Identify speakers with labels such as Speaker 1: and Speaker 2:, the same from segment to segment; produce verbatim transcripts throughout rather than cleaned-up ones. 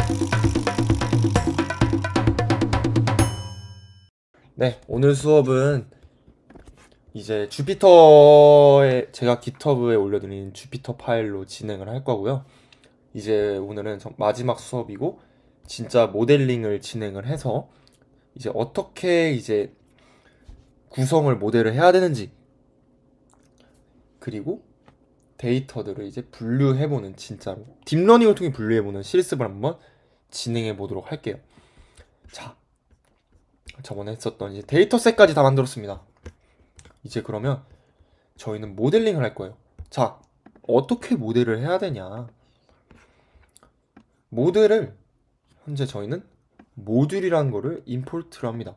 Speaker 1: 네, 오늘 수업은 이제 주피터에 제가 깃허브에 올려드린 주피터 파일로 진행을 할 거고요. 이제 오늘은 정- 마지막 수업이고 진짜 모델링을 진행을 해서 이제 어떻게 이제 구성을 모델을 해야 되는지, 그리고 데이터들을 이제 분류해보는, 진짜로 딥러닝을 통해 분류해보는 실습을 한번 진행해 보도록 할게요. 자, 저번에 했었던 이제 데이터셋까지 다 만들었습니다. 이제 그러면 저희는 모델링을 할 거예요. 자, 어떻게 모델을 해야 되냐? 모델을 현재 저희는 모듈이라는 거를 임포트를 합니다.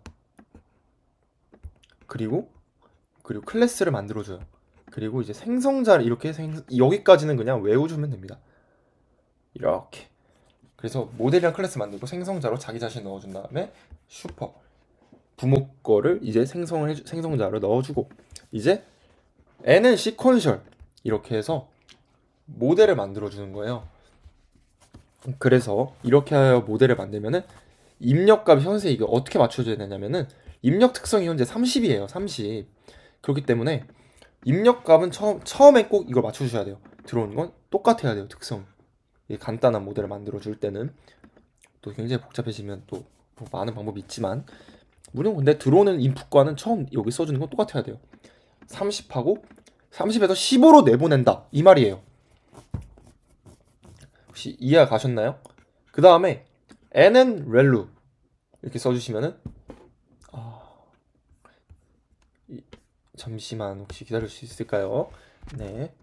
Speaker 1: 그리고 그리고 클래스를 만들어줘요. 그리고 이제 생성자를 이렇게 생, 여기까지는 그냥 외워주면 됩니다. 이렇게. 그래서 모델이랑 클래스 만들고 생성자로 자기 자신 넣어준 다음에 슈퍼 부모 거를 이제 생성을 해주, 생성자로 넣어주고, 이제 n은 시퀀셜 이렇게 해서 모델을 만들어주는 거예요. 그래서 이렇게 하여 모델을 만들면은 입력값 현재 이거 어떻게 맞춰줘야 되냐면은 입력 특성이 현재 삼십이에요. 삼십. 그렇기 때문에 입력값은 처음, 처음에 꼭 이걸 맞춰주셔야 돼요. 들어오는 건 똑같아야 돼요. 특성. 이 간단한 모델을 만들어줄 때는. 또 굉장히 복잡해지면 또 뭐 많은 방법이 있지만, 물론 근데 들어오는 인풋과는 처음 여기 써주는 건 똑같아야 돼요. 삼십하고 삼십에서 십오로 내보낸다 이 말이에요. 혹시 이해가 가셨나요? 그 다음에 n은 렐루 이렇게 써주시면은, 아, 이- 잠시만 혹시 기다릴 수 있을까요? 네,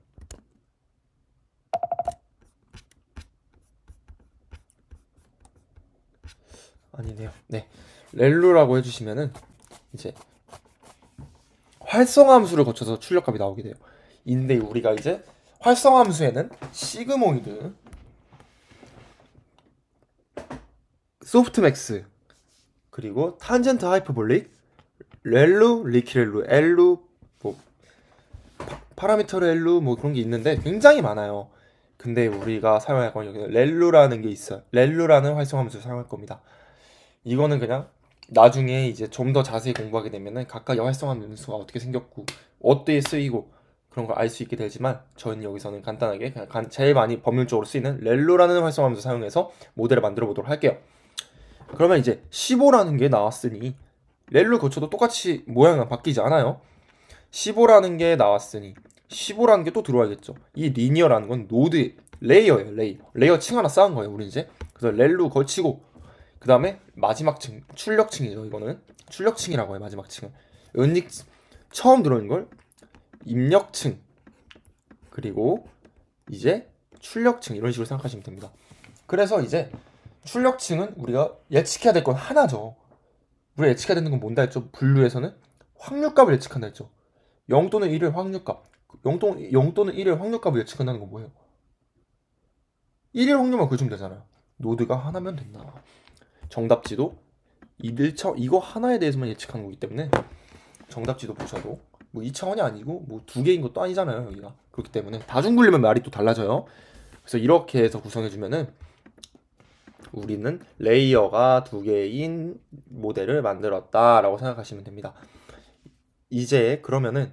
Speaker 1: 아니네요. 네, 렐루라고 해주시면은 이제 활성함수를 거쳐서 출력값이 나오게 돼요. 근데 우리가 이제 활성함수에는 시그모이드, 소프트맥스, 그리고 탄젠트 하이퍼볼릭, 렐루, 리키렐루, 엘루, 뭐 파라미터 렐루 뭐 그런 게 있는데 굉장히 많아요. 근데 우리가 사용할 건 여기 렐루라는 게 있어요. 렐루라는 활성함수를 사용할 겁니다. 이거는 그냥 나중에 이제 좀 더 자세히 공부하게 되면은 각각의 활성함수가 어떻게 생겼고 어디에 쓰이고 그런 걸 알 수 있게 되지만, 저희는 여기서는 간단하게 그냥 간- 제일 많이 법률적으로 쓰이는 렐루라는 활성함수 사용해서 모델을 만들어 보도록 할게요. 그러면 이제 십오라는 게 나왔으니 렐루 거쳐도 똑같이 모양은 바뀌지 않아요. 십오라는 게 나왔으니 십오라는 게 또 들어와야겠죠. 이 리니어라는 건 노드 레이어예요. 레이어. 레이어 층 하나 쌓은 거예요. 우리 이제. 그래서 렐루 거치고 그 다음에 마지막 층 출력층이죠. 이거는 출력층이라고 해요. 마지막 층은 은닉 처음 들어오는 걸 입력층, 그리고 이제 출력층, 이런 식으로 생각하시면 됩니다. 그래서 이제 출력층은 우리가 예측해야 될 건 하나죠. 우리가 예측해야 되는 건 뭔다 했죠? 분류에서는 확률값을 예측한다 했죠. 영 또는 일의 확률값. 영 또는, 영 또는 일의 확률값을 예측한다는 건 뭐예요? 일의 확률만 구해주면 되잖아요. 노드가 하나면 된다. 정답지도 일 차 이거 하나에 대해서만 예측하는 거기 때문에 정답지도 보셔도 뭐 이 차원이 아니고 뭐 두 개인 것도 아니잖아요. 여기가. 그렇기 때문에 다중 분류면 말이 또 달라져요. 그래서 이렇게 해서 구성해주면은 우리는 레이어가 두 개인 모델을 만들었다라고 생각하시면 됩니다. 이제 그러면은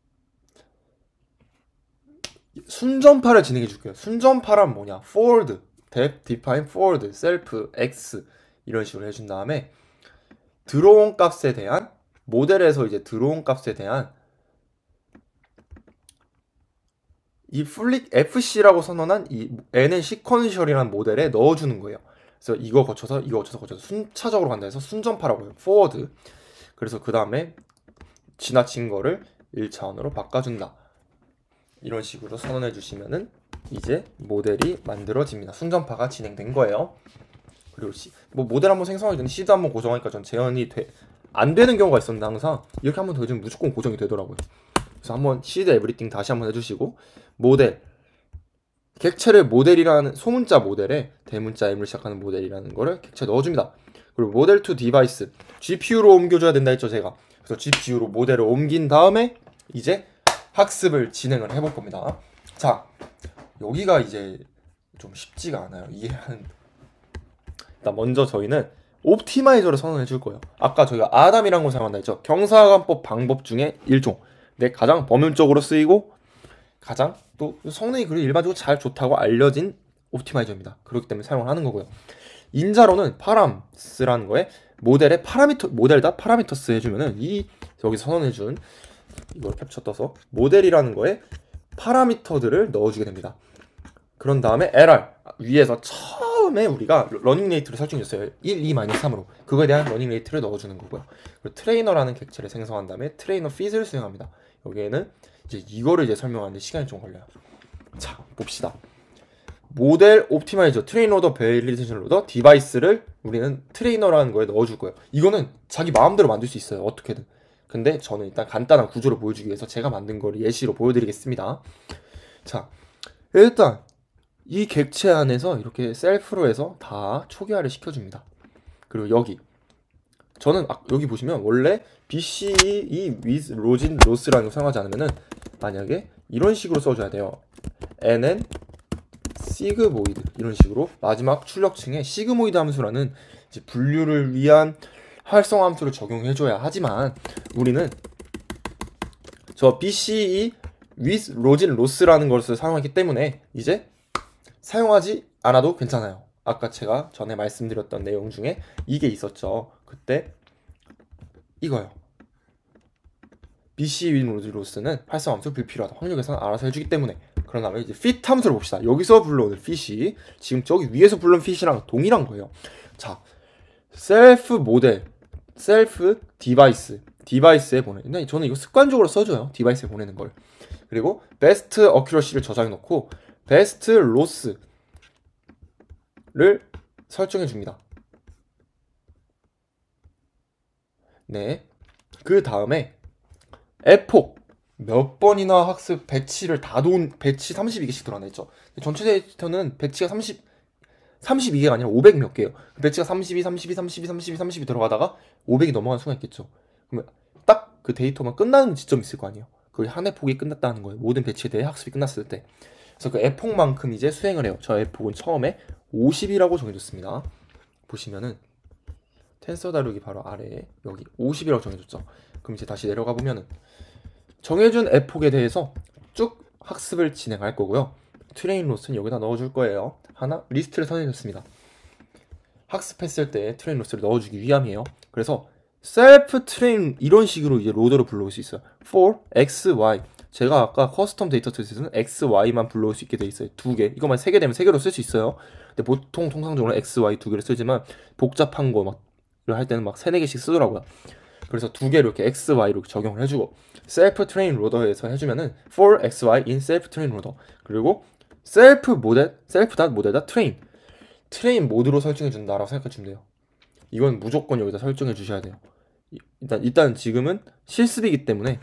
Speaker 1: 순전파를 진행해 줄게요. 순전파란 뭐냐? forward, def, define, forward, self, x 이런 식으로 해준 다음에 들어온 값에 대한 모델에서 이제 들어온 값에 대한 이 플릭 에프씨라고 선언한 이 n은 시퀀셜이라는 모델에 넣어주는 거예요. 그래서 이거 거쳐서 이거 거쳐서 거쳐서 순차적으로 간다 해서 순전파라고 해요. forward. 그래서 그 다음에 지나친 거를 일 차원으로 바꿔준다. 이런 식으로 선언해 주시면은 이제 모델이 만들어집니다. 순전파가 진행된 거예요. 그리고 시, 뭐 모델 한번 생성하기 전에 시드 한번 고정하니까 전 재현이 돼, 안 되는 경우가 있었는데 항상 이렇게 한번 더 해주면 무조건 고정이 되더라고요. 그래서 한번 시드 에브리띵 다시 한번 해주시고, 모델 객체를 모델이라는 소문자 모델에 대문자 M을 시작하는 모델이라는 거를 객체 넣어줍니다. 그리고 모델 투 디바이스 지피유로 옮겨줘야 된다 했죠 제가. 그래서 지피유로 모델을 옮긴 다음에 이제 학습을 진행을 해볼 겁니다. 자, 여기가 이제 좀 쉽지가 않아요. 이해하는 일단 먼저 저희는 옵티마이저를 선언해 줄 거예요. 아까 저희가 아담이라는 걸 사용한다 했죠. 경사관법 방법 중에 일종. 근데 가장 범용적으로 쓰이고 가장 또 성능이 그리고 일반적으로 잘 좋다고 알려진 옵티마이저입니다. 그렇기 때문에 사용을 하는 거고요. 인자로는 파람스라는 거에 모델의 파라미터 모델다 파라미터스 해주면은 이 여기서 선언해준 이걸 캡처 떠서 모델이라는 거에 파라미터들을 넣어주게 됩니다. 그런 다음에 엘알 위에서 처음에 우리가 러닝 레이트를 설정했어요. 일, 이, 삼으로 그거에 대한 러닝 레이트를 넣어주는 거고요. 그리고 트레이너라는 객체를 생성한 다음에 트레이너 핏을 수행합니다. 여기에는 이제 이거를 이제 설명하는데 시간이 좀 걸려요. 자, 봅시다. 모델 옵티마이저 트레인 로더 밸리데이션 로더 디바이스를 우리는 트레이너라는 거에 넣어줄 거예요. 이거는 자기 마음대로 만들 수 있어요. 어떻게든. 근데 저는 일단 간단한 구조를 보여주기 위해서 제가 만든 거를 예시로 보여드리겠습니다. 자, 일단 이 객체 안에서 이렇게 셀프로 해서 다 초기화를 시켜줍니다. 그리고 여기 저는 아, 여기 보시면 원래 비씨이 with 로진 로스라는 거 사용하지 않으면은 만약에 이런 식으로 써줘야 돼요. nn 시그모이드 이런 식으로 마지막 출력층에 시그모이드 함수라는 이제 분류를 위한 활성화 함수를 적용해줘야 하지만 우리는 저 비씨이 with 로진 로스라는 것을 사용하기 때문에 이제 사용하지 않아도 괜찮아요. 아까 제가 전에 말씀드렸던 내용 중에 이게 있었죠. 그때 이거요. 비씨이 with 로진 로스는 활성화 함수 불필요하다. 확률 계산 알아서 해주기 때문에. 그런 다음에 이제 fit 함수를 봅시다. 여기서 불러오는 fit이 지금 저기 위에서 불러온 fit이랑 동일한 거예요. 자, 셀프 모델, 셀프 디바이스, 디바이스에 보내는. 저는 이거 습관적으로 써줘요. 디바이스에 보내는 걸. 그리고 베스트 어큐러시를 저장해 놓고 베스트 로스를 설정해 줍니다. 네. 그 다음에 에폭 몇 번이나 학습 배치를 다 돈 배치 삼십이 개씩 들어가냈죠. 전체 데이터는 배치가 삼십, 삼십이 개가 아니라 오백 몇 개예요. 배치가 삼십이, 삼십이, 삼십이, 삼십이, 삼십이 들어가다가 오백이 넘어간 순간 있겠죠. 그러면 딱 그 데이터만 끝나는 지점이 있을 거 아니에요. 그 한 에폭이 끝났다는 거예요. 모든 배치에 대해 학습이 끝났을 때. 그래서 그 에폭만큼 이제 수행을 해요. 저 에폭은 처음에 오십이라고 정해줬습니다. 보시면은 텐서 다루기 바로 아래에 여기 오십이라고 정해줬죠. 그럼 이제 다시 내려가 보면은 정해준 에폭에 대해서 쭉 학습을 진행할 거고요. 트레인 로스는 여기다 넣어줄 거예요. 하나 리스트를 선정했습니다. 학습했을 때 트레인 로스를 넣어주기 위함이에요. 그래서 셀프 트레인 이런 식으로 이제 로더를 불러올 수 있어요. for x, y. 제가 아까 커스텀 데이터 트리스는 x, y만 불러올 수 있게 돼 있어요. 두 개. 이것만 세 개 되면 세 개로 쓸 수 있어요. 근데 보통 통상적으로 x, y 두 개를 쓰지만 복잡한 거 막 할 때는 막 세네 개씩 쓰더라고요. 그래서 두 개로 이렇게 x, y로 적용을 해주고 셀프 트레인 로더에서 해주면은 for x, y in self train loader. 그리고 셀프 모델, 셀프 닷 모델 닷 트레인. 트레인 모드로 설정해 준다라고 생각해 주면 돼요. 이건 무조건 여기다 설정해 주셔야 돼요. 일단 일단 지금은 실습이기 때문에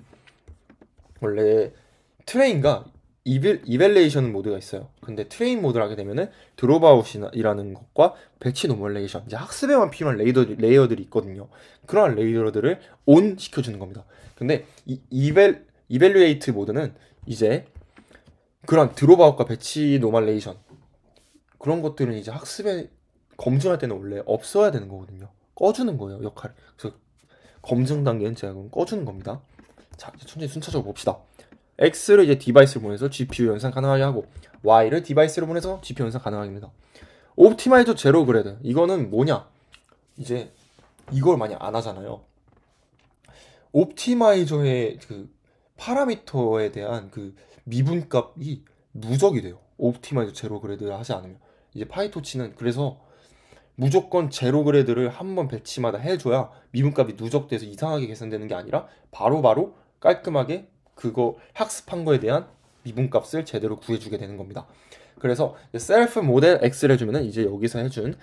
Speaker 1: 원래 트레인과 이빌, 이벨레이션 모드가 있어요. 근데 트레인 모드를 하게 되면은 드롭아웃이라는 것과 배치 노멀레이션, 이제 학습에만 필요한 레이더, 레이어들이 있거든요. 그러한 레이어들을 온 시켜주는 겁니다. 근데 이 이벨, 이벨루에이트 모드는 이제 그런 드롭아웃과 배치 노멀레이션 그런 것들은 이제 학습에 검증할 때는 원래 없어야 되는 거거든요. 꺼주는 거예요, 역할. 그래서 검증 단계는 제가 그럼 꺼주는 겁니다. 자, 이제 천천히 순차적으로 봅시다. X를 이제 디바이스를 보내서 지피유 연산 가능하게 하고 Y를 디바이스를 보내서 지피유 연산 가능하게 합니다. 옵티마이저 제로 그래드 이거는 뭐냐? 이제 이걸 많이 안 하잖아요. 옵티마이저의 그 파라미터에 대한 그 미분값이 누적이 돼요. 옵티마이저 제로 그래드를 하지 않으면 이제 파이토치는 그래서 무조건 제로 그래드를 한 번 배치마다 해줘야 미분값이 누적돼서 이상하게 계산되는 게 아니라 바로바로 바로 깔끔하게 그거 학습한 거에 대한 미분값을 제대로 구해주게 되는 겁니다. 그래서 셀프 모델 X를 해주면은 이제 여기서 해준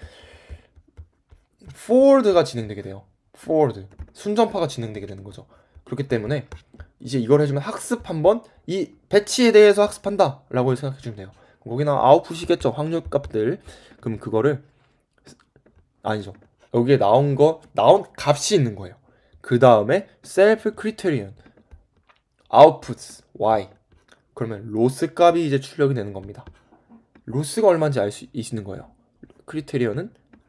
Speaker 1: forward가 진행되게 돼요. forward 순전파가 진행되게 되는 거죠. 그렇기 때문에 이제 이걸 해주면 학습 한번 이 배치에 대해서 학습한다 라고 생각해 주면 돼요. 거기나 아웃풋이겠죠. 확률 값들. 그럼 그거를 아니죠. 여기에 나온 거 나온 값이 있는 거예요. 그 다음에 셀프 크리테리언 아웃풋 y 그러면 로스 값이 이제 출력이 되는 겁니다. 로스가 얼마인지 알 수 있는 거예요. 크리테리언은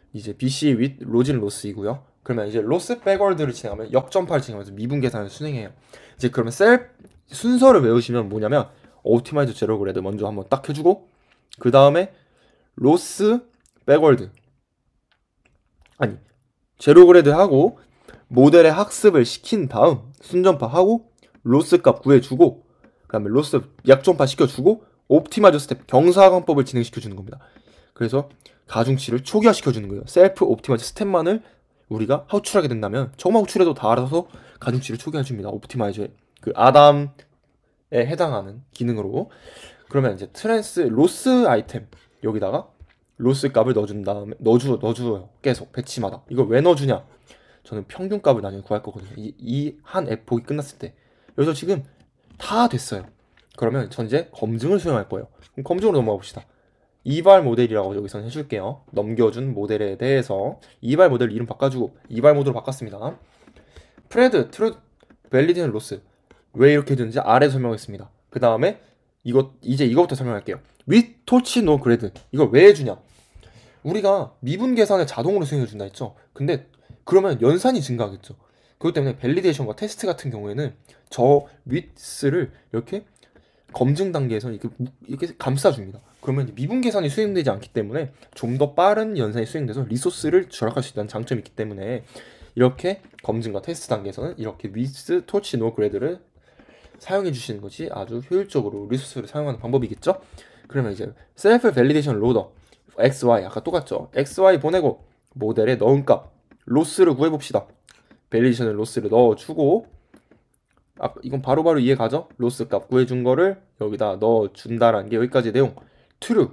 Speaker 1: 이제 비씨 with 로진 로스이고요. 그러면 이제 로스 백월드를 진행하면 역전파를 진행하면서 미분 계산을 순행해요. 이제 그러면 셀 순서를 외우시면 뭐냐면 옵티마이즈 제로 그래드 먼저 한번 딱 해주고 그 다음에 로스 백월드 아니 제로 그래드 하고 모델의 학습을 시킨 다음 순전파하고 로스 값 구해주고 그 다음에 로스 약전파 시켜주고 옵티마이저 스텝 경사관법을 진행시켜주는 겁니다. 그래서 가중치를 초기화시켜주는 거예요. 셀프 옵티마이저 스텝만을 우리가 호출하게 된다면 조금만 호출해도 다 알아서 가중치를 초기화해줍니다. 옵티마이저의 그 아담에 해당하는 기능으로. 그러면 이제 트랜스 로스 아이템 여기다가 로스 값을 넣어준 다음에 넣어주, 넣어줘요. 계속 배치마다. 이걸 왜 넣어주냐? 저는 평균값을 나중에 구할 거거든요. 이 한 에폭이 끝났을 때. 여기서 지금 다 됐어요. 그러면 전 이제 검증을 수행할 거예요. 그럼 검증으로 넘어가 봅시다. 이발 모델이라고 여기서 해줄게요. 넘겨준 모델에 대해서 이발 모델 이름 바꿔주고 이발 모드로 바꿨습니다. 프레드, 트루, 밸리디는 로스 왜 이렇게 되는지 아래 설명했습니다. 그 다음에 이거 이제 이거부터 설명할게요. with 토치 노 그레드 이걸 왜 해주냐? 우리가 미분 계산을 자동으로 수행해준다 했죠. 근데 그러면 연산이 증가하겠죠. 그렇기 때문에 밸리데이션과 테스트 같은 경우에는 저 with를 이렇게 검증 단계에서 이렇게, 이렇게 감싸줍니다. 그러면 미분 계산이 수행되지 않기 때문에 좀 더 빠른 연산이 수행돼서 리소스를 절약할 수 있다는 장점이 있기 때문에 이렇게 검증과 테스트 단계에서는 이렇게 with torch no grad를 사용해 주시는 것이 아주 효율적으로 리소스를 사용하는 방법이겠죠. 그러면 이제 셀프 밸리데이션 로더 xy 아까 똑같죠. xy 보내고 모델에 넣은 값 로스를 구해봅시다. 밸리데이션에 로스를 넣어주고 아, 이건 바로바로 바로 이해 가죠? 로스 값 구해준 거를 여기다 넣어준다라는 게 여기까지 내용. true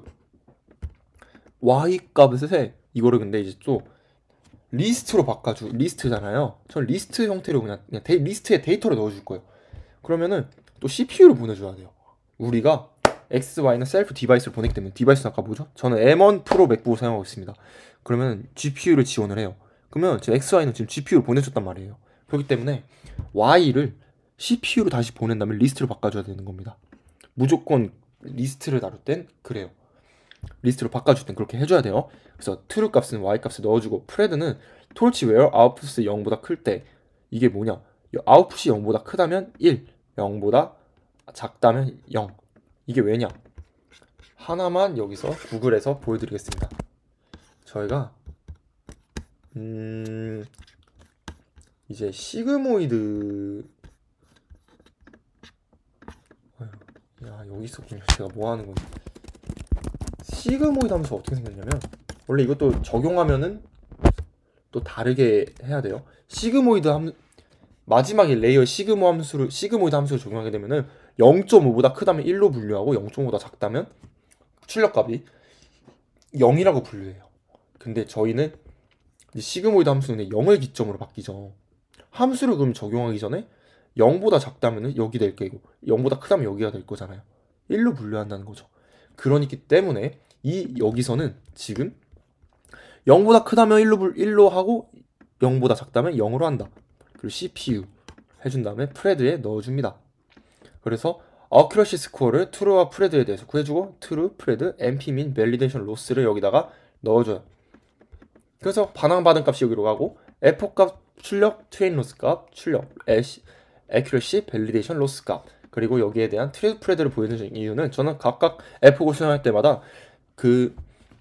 Speaker 1: y 값을 이거를 근데 이제 또 리스트로 바꿔주 리스트잖아요. 전 리스트 형태로 그냥, 그냥 데이, 리스트에 데이터를 넣어줄 거예요. 그러면은 또 씨피유를 보내줘야 돼요. 우리가 엑스, 와이는 셀프 디바이스를 보냈기 때문에 디바이스는 아까 뭐죠? 저는 엠 원 프로 맥북을 사용하고 있습니다. 그러면 지피유를 지원을 해요. 그러면 제 엑스, 와이는 지금 지피유를 보내줬단 말이에요. 그렇기 때문에 Y를 씨피유로 다시 보낸다면 리스트로 바꿔줘야 되는 겁니다. 무조건 리스트를 다룰 땐 그래요. 리스트로 바꿔줄 땐 그렇게 해줘야 돼요. 그래서 true 값은 y 값을 넣어주고 프레드는 torch where output이 영보다 클 때 이게 뭐냐? 아웃풋이 영보다 크다면 일, 영보다 작다면 영. 이게 왜냐? 하나만 여기서 구글에서 보여드리겠습니다. 저희가 음 이제 시그모이드 야 여기 있었군요. 제가 뭐 하는 건지. 시그모이드 함수가 어떻게 생겼냐면 원래 이것도 적용하면은 또 다르게 해야 돼요. 시그모이드 함 마지막에 레이어 시그모 함수를 시그모이드 함수를 적용하게 되면은 영 점 오보다 크다면 일로 분류하고 영 점 오보다 작다면 출력값이 영이라고 분류해요. 근데 저희는 시그모이드 함수는 영을 기점으로 바뀌죠. 함수를 그럼 적용하기 전에 영보다 작다면 여기 될 거고 영보다 크다면 여기가 될 거잖아요. 일로 분류한다는 거죠. 그러기 때문에 이 여기서는 지금 영보다 크다면 일로, 불, 일로 하고 영보다 작다면 영으로 한다. 그리고 씨피유 해준 다음에 프레드에 넣어줍니다. 그래서 어큐러시 스코어를 true와 프레드에 대해서 구해주고 true, 프레드, 엠피 min, validation loss를 여기다가 넣어줘요. 그래서 반항받은 값이 여기로 가고 에포 값 출력, train loss 값 출력, accuracy, validation loss 값 그리고 여기에 대한 트레드 프레드를 보여주는 이유는 저는 각각 에폭을 수행할 때마다 그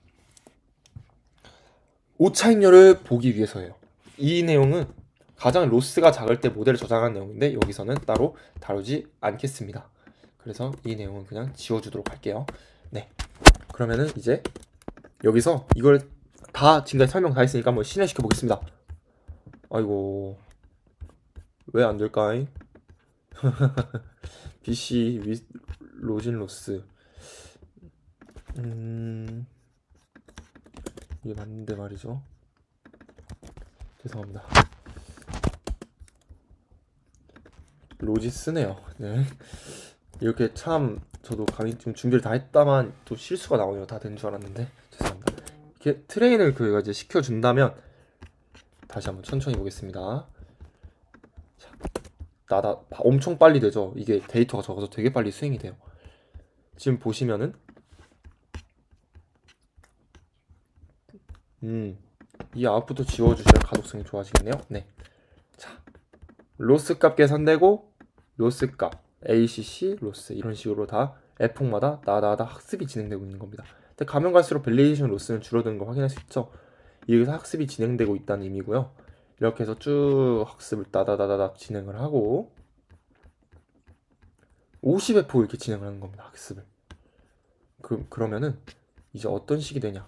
Speaker 1: 오차익률을 보기 위해서예요. 이 내용은 가장 로스가 작을 때 모델을 저장한 내용인데 여기서는 따로 다루지 않겠습니다. 그래서 이 내용은 그냥 지워주도록 할게요. 네. 그러면은 이제 여기서 이걸 다 지금까지 설명 다 했으니까 한번 실행시켜 보겠습니다. 아이고 왜 안 될까잉? 비씨 with 로진 로스 음 이게 맞는데 말이죠. 죄송합니다. 로지스네요. 네. 이렇게 참 저도 강의 좀 준비를 다 했다만 또 실수가 나오네요. 다 된 줄 알았는데 죄송합니다. 이렇게 트레인을 그가 이제 시켜준다면 다시 한번 천천히 보겠습니다. 자, 나다 엄청 빨리 되죠. 이게 데이터가 적어서 되게 빨리 수행이 돼요. 지금 보시면은 음 이 아웃풋도 지워주셔야 가독성이 좋아지겠네요. 네. 자, 로스 값 계산되고 로스 값 에이씨씨 로스 이런 식으로 다 에폭마다 나다다 학습이 진행되고 있는 겁니다. 근데 가면 갈수록 밸리데이션 로스는 줄어드는 거 확인할 수 있죠. 여기서 학습이 진행되고 있다는 의미고요. 이렇게 해서 쭉 학습을 따다다다닥 진행을 하고 오십 에프 이렇게 진행을 하는 겁니다. 학습을. 그, 그러면은 이제 어떤 식이 되냐?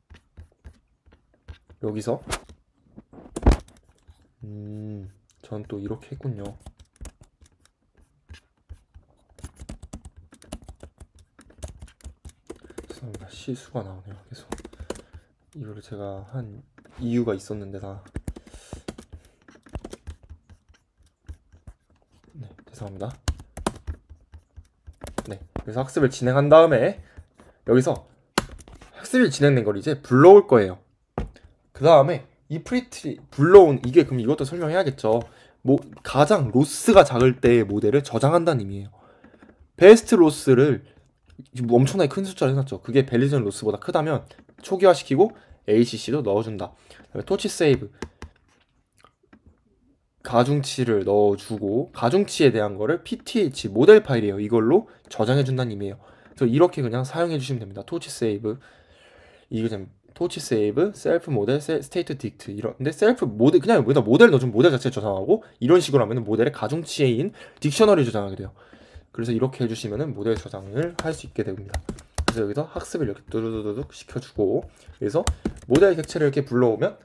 Speaker 1: 여기서 음, 전 또 이렇게 했군요. 죄송합니다. 실수가 나오네요. 계속 이거를 제가 한 이유가 있었는데 다. 네, 죄송합니다. 네, 그래서 학습을 진행한 다음에 여기서 학습이 진행된 걸 이제 불러올 거예요. 그 다음에 이 프리트리 불러온 이게 그럼 이것도 설명해야겠죠. 뭐 가장 로스가 작을 때의 모델을 저장한다는 의미예요. 베스트 로스를 엄청나게 큰 숫자로 해놨죠. 그게 밸리전 로스보다 크다면 초기화시키고 에이씨씨도 넣어준다. 그다음에 토치 세이브 가중치를 넣어주고 가중치에 대한 거를 피티에이치 모델 파일이에요. 이걸로 저장해준다는 의미예요. 그래서 이렇게 그냥 사용해주시면 됩니다. 토치 세이브 이게 좀 토치 세이브, 셀프 모델, 스테이트 딕트 이런 근데 셀프 모델 그냥 여기다 모델 넣어주면 모델 자체 저장하고 이런 식으로 하면 모델의 가중치인 딕셔너리 저장하게 돼요. 그래서 이렇게 해주시면 모델 저장을 할 수 있게 됩니다. 그래서 여기서 학습을 이렇게 뚜두두둑 시켜주고 그래서 모델 객체를 이렇게 불러오면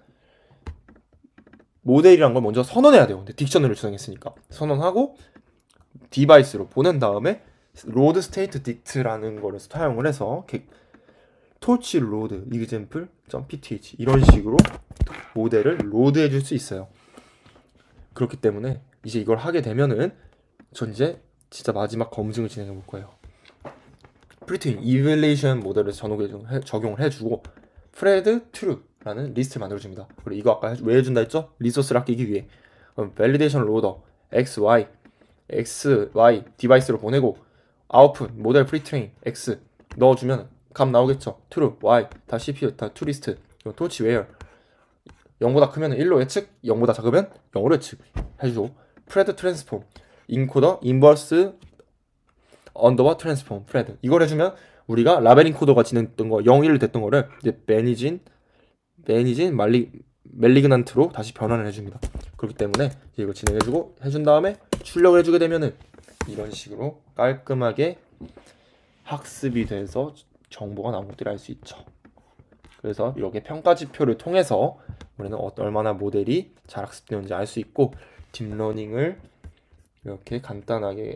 Speaker 1: 모델이란 걸 먼저 선언해야 돼요. 근데 딕셔너리를 저장했으니까 선언하고 디바이스로 보낸 다음에 로드 스테이트 딕트라는 거를 사용을 해서 토치 로드 example .pth 이런 식으로 모델을 로드해 줄 수 있어요. 그렇기 때문에 이제 이걸 하게 되면은 전 이제 진짜 마지막 검증을 진행해 볼 거예요. 프리트윈 이밸리에이션 모델을 적용을 해주고 프레드 트루라는 리스트를 만들어줍니다. 그리고 이거 아까 왜 해준다 했죠? 리소스를 아끼기 위해. 그럼 밸리데이션 로더 x, y, x, y 디바이스로 보내고 아웃풋 모델 프리트윈 x 넣어주면 값 나오겠죠. true, y, 다 씨피유, 다 toList, 토치 where 영보다 크면 일로 예측, 영보다 작으면 영으로 예측 해주고 프레드 트랜스폼, 인코더, 인버스, 언더바 트랜스폼, 프레드 이걸 해주면 우리가 라벨 인코더가 진행됐던 거 영, 일 됐던 거를 이제 매니진, 매니진, 말리, 멜리그난트로 다시 변환을 해줍니다. 그렇기 때문에 이제 이걸 진행해주고 해준 다음에 출력을 해주게 되면은 이런 식으로 깔끔하게 학습이 돼서 정보가 나온 것들을 알 수 있죠. 그래서 이렇게 평가 지표를 통해서 우리는 얼마나 모델이 잘 학습되는지 알 수 있고 딥러닝을 이렇게 간단하게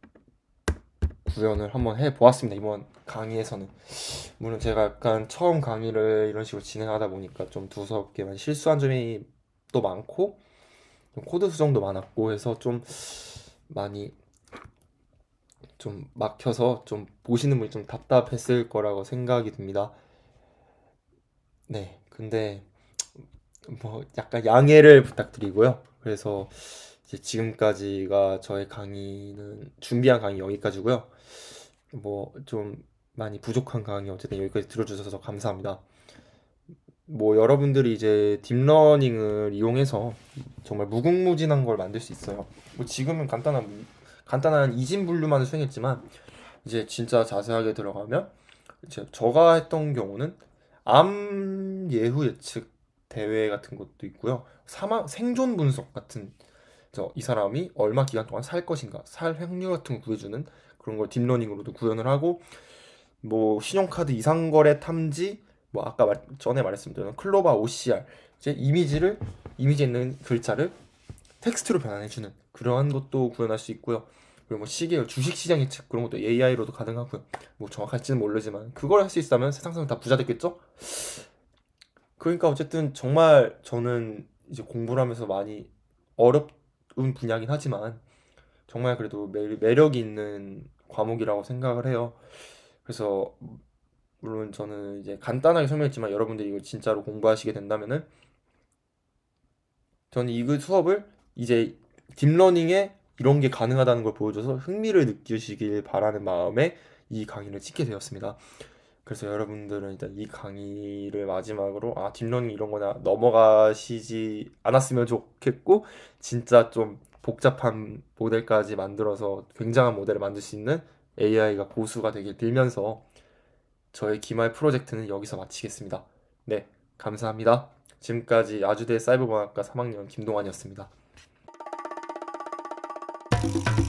Speaker 1: 구현을 한번 해보았습니다. 이번 강의에서는 물론 제가 약간 처음 강의를 이런 식으로 진행하다 보니까 좀 두서없게 실수한 점이 또 많고 코드 수정도 많았고 해서 좀 많이 좀 막혀서 좀 보시는 분이 좀 답답했을 거라고 생각이 듭니다. 네, 근데 뭐 약간 양해를 부탁드리고요. 그래서 이제 지금까지가 저의 강의는 준비한 강의 여기까지고요. 뭐 좀 많이 부족한 강의 어쨌든 여기까지 들어주셔서 감사합니다. 뭐 여러분들이 이제 딥러닝을 이용해서 정말 무궁무진한 걸 만들 수 있어요. 뭐 지금은 간단한 간단한 이진 분류만을 수행했지만 이제 진짜 자세하게 들어가면 이제 저가 했던 경우는 암 예후 예측 대회 같은 것도 있고요. 사망 생존 분석 같은 저 이 사람이 얼마 기간 동안 살 것인가 살 확률 같은 거 구해주는 그런 걸 딥러닝으로도 구현을 하고 뭐 신용카드 이상거래 탐지 뭐 아까 말, 전에 말했습니다. 클로바 오씨알 이제 이미지를 이미지에 있는 글자를 텍스트로 변환해주는 그러한 것도 구현할 수 있고요. 그리고 뭐 시계 주식시장 예측 그런 것도 에이아이로도 가능하고요. 뭐 정확할지는 모르지만 그걸 할 수 있다면 세상 사람 다 부자 됐겠죠? 그러니까 어쨌든 정말 저는 이제 공부를 하면서 많이 어렵은 분야긴 하지만 정말 그래도 매, 매력이 있는 과목이라고 생각을 해요. 그래서 물론 저는 이제 간단하게 설명했지만 여러분들이 이거 진짜로 공부하시게 된다면은 저는 이 수업을 이제 딥러닝에 이런 게 가능하다는 걸 보여줘서 흥미를 느끼시길 바라는 마음에 이 강의를 찍게 되었습니다. 그래서 여러분들은 일단 이 강의를 마지막으로 아 딥러닝 이런 거나 넘어가시지 않았으면 좋겠고, 진짜 좀 복잡한 모델까지 만들어서 굉장한 모델을 만들 수 있는 에이아이가 고수가 되길 빌면서 저의 기말 프로젝트는 여기서 마치겠습니다. 네, 감사합니다. 지금까지 아주대 사이버공학과 삼 학년 김동환이었습니다.